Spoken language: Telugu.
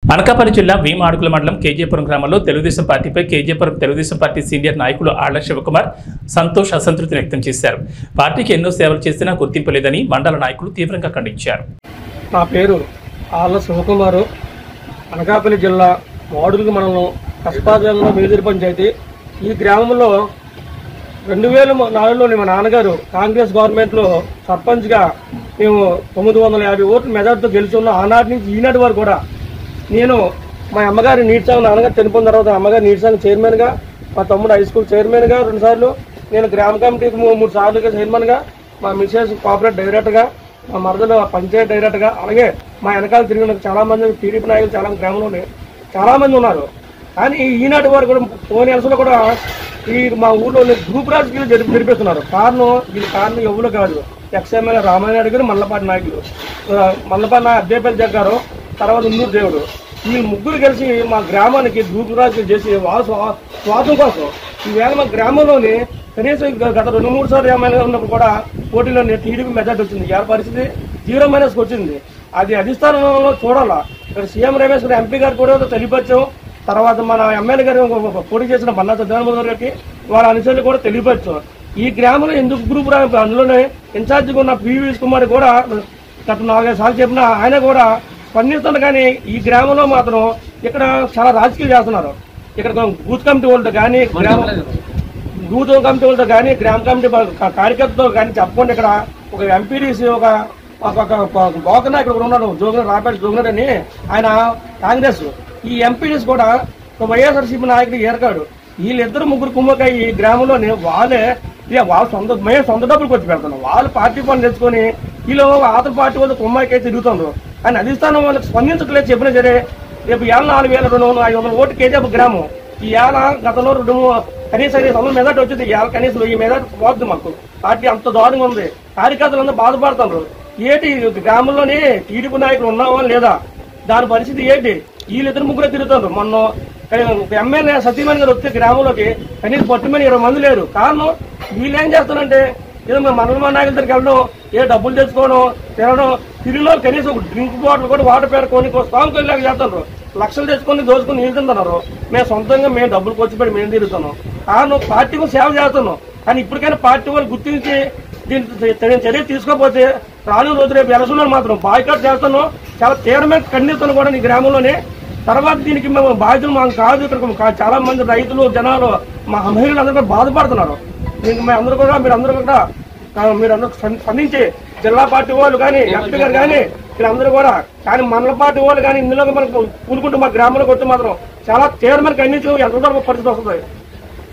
అనకాపల్లి జిల్లా వీమాడుగుల మండలం కేజీపురం గ్రామంలో తెలుగుదేశం పార్టీపై కేజీపురం తెలుగుదేశం పార్టీ సీనియర్ నాయకులు ఆళ్ల శివకుమార్ సంతోష్ అసంతృప్తి వ్యక్తం చేశారు. పార్టీకి ఎన్నో సేవలు చేసినా గుర్తింపు లేదని మండల నాయకులు తీవ్రంగా ఖండించారు. నా పేరు ఆళ్ల శివకుమార్. అనకాపల్లి జిల్లా మాడుగుల మండలం కస్పాజంలో మేజూరు పంచాయతీ. ఈ గ్రామంలో 2004లో మా నాన్నగారు కాంగ్రెస్ గవర్నమెంట్లో సర్పంచ్గా మేము 950 ఓట్లు మెజార్టీతో గెలుచున్నాం. ఆనాటి నుంచి ఈనాటి వరకు కూడా నేను మా అమ్మగారి నీటి సంఘం, నాన్నగారు చనిపోయిన తర్వాత అమ్మగారి నీటి సంఘం చైర్మన్గా, మా తమ్ముడు హై స్కూల్ చైర్మన్గా 2 సార్లు, నేను గ్రామ కమిటీకి 3 సార్లుగా చైర్మన్గా, మా మిసెస్ కోఆపరేట్ డైరెక్టర్గా, మా మరదలు పంచాయతీ డైరెక్టర్గా, అలాగే మా వెనకాల తిరిగిన చాలామంది టీడీపీ నాయకులు చాలా గ్రామంలో చాలామంది ఉన్నారు. కానీ ఈనాటి వరకు కూడా పోనీ అలసలో కూడా ఈ మా ఊళ్ళో గ్రూప్ రాజకీయాలు జరిపిస్తున్నారు. దీని కారణం ఎవరు కాదు, ఎక్స్ఎమ్మెల్యే రామానాయుడు గారు, మల్లపాటి నాయకులు, మల్లపాటి అద్దేపల్లి జగ్గారు, తర్వాత ఉన్నూరు దేవుడు, వీళ్ళు ముగ్గురు కలిసి మా గ్రామానికి గ్రూప్ రాజకీయాలు చేసి వాళ్ళ స్వార్థం కోసం ఈవేళ మా గ్రామంలోని కనీసం గత 2-3 సార్లు ఎమ్మెల్యే ఉన్నప్పుడు కూడా పోటీలో టీడీపీ మెజార్టీ వచ్చింది. ఇవాళ పరిస్థితి 0- వచ్చింది. అది అధిష్టానంలో చూడాలా. ఇక్కడ సీఎం రమేష్ గారు, ఎంపీ గారు కూడా తెలియపరిచాం. తర్వాత మన ఎమ్మెల్యే గారు పోటీ చేసిన బల్లా సత్యనారాయణ గారికి వాళ్ళ అనుచరులు కూడా తెలియపరిచాం. ఈ గ్రామంలో ఎందుకు గ్రూప్ అందులోనే ఇన్ఛార్జిగా ఉన్న పివి కుమార్ కూడా గత 4-5 సార్లు చెప్పినా ఆయన కూడా స్పందిస్తున్నారు. కానీ ఈ గ్రామంలో మాత్రం ఇక్కడ చాలా రాజకీయాలు చేస్తున్నారు. ఇక్కడ బూత్ కమిటీ వాళ్ళతో కానీ బూత్ కమిటీ వాళ్ళతో కానీ గ్రామ కమిటీ కార్యకర్తలతో కానీ చెప్పకుండా ఇక్కడ ఒక ఎంపీడీసీ ఒక బోక నాయకుడు ఉన్నాడు, రాపేట జోగినాడు అని, ఆయన కాంగ్రెస్. ఈ ఎంపీడీసీ కూడా వైఎస్ఆర్సీపీ నాయకుడు ఏరకాడు. వీళ్ళిద్దరు ముగ్గురు కుమ్మకాయ ఈ గ్రామంలోని వాళ్ళే సొంత డబ్బులు ఖర్చు పెడుతున్నారు. వాళ్ళు పార్టీ పనులు తెచ్చుకొని వీళ్ళు ఆతల పార్టీ వాళ్ళు కుమ్మాయికై తిరుగుతున్నారు. కానీ అధిష్టానం వాళ్ళకి స్పందించట్లేదు. చెప్పినా సరే రేపు 4,200-500 ఓటు కేజీఎఫ్ గ్రామం. ఈ గతంలో కనీసం 500 మెజార్టీ వచ్చింది. కనీసం ఈ మెజార్టీ పోద్దు. మాకు పార్టీ అంత దారుణంగా ఉంది. కార్యకర్తలు అందరూ బాధపడుతున్నారు. ఏంటి గ్రామంలోని టీడీపీ నాయకులు ఉన్నావా లేదా, దాని పరిస్థితి ఏంటి? వీళ్ళిద్దరు ముగ్గురే తిరుగుతున్నారు. మొన్న ఎమ్మెల్యే సతీమణి గారు వస్తే గ్రామంలోకి కనీసం పట్టుమని 20 మంది లేరు. కారణం వీళ్ళు ఏం చేస్తారంటే ఏదో మండల నాయకుల దగ్గరికి వెళ్ళడం, డబ్బులు తెచ్చుకోవడం, తినడం, తిరిగిలో కనీసం డ్రింక్ బాటిల్ కూడా వాటర్ పేరుకొని స్ట్రాంగ్ వెళ్ళాక చేస్తున్నారు. లక్షలు తెచ్చుకొని దోచుకొని నిలుతున్నారు. మేము సొంతంగా మేము డబ్బులు ఖర్చు పెట్టి మేము తిరుగుతున్నాం. కారణం పార్టీకి సేవ చేస్తున్నాం. కానీ ఇప్పటికైనా పార్టీ వాళ్ళు గుర్తించి దీనికి చర్య తీసుకోకపోతే రాను రోజు రేపు ఎలక్షన్లో మాత్రం బాయ్కాట్ చేస్తున్నాం. చాలా తీవ్రమైన ఖండిస్తున్నాం కూడా ఈ గ్రామంలోనే. తర్వాత దీనికి మేము బాధ్యతలు మాకు కాదు. ఇక్కడ చాలా మంది రైతులు, జనాలు, మా మహిళలు అందరూ కూడా బాధపడుతున్నారు. దీనికి మీరందరూ స్పందించి జిల్లా పార్టీ వాళ్ళు కానీ, ఎంపీ గారు కానీ, వీళ్ళందరూ కూడా, కానీ మండల పార్టీ వాళ్ళు కానీ ఇందులో మనకు కూనుకుంటూ మా గ్రామంలోకి వస్తే మాత్రం చాలా తీవ్రమైన ఖండించు ఎంత పరిస్థితి వస్తుంది.